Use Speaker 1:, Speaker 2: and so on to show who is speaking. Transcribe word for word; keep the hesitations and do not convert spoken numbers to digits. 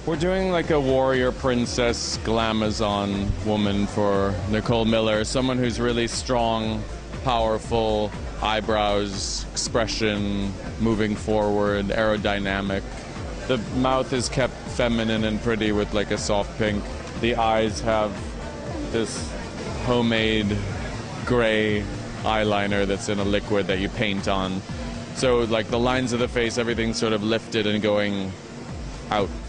Speaker 1: We're doing like a warrior princess glamazon woman for Nicole Miller, someone who's really strong, powerful, eyebrows, expression, moving forward, aerodynamic. The mouth is kept feminine and pretty with like a soft pink. The eyes have this homemade gray eyeliner that's in a liquid that you paint on. So like the lines of the face, everything's sort of lifted and going out.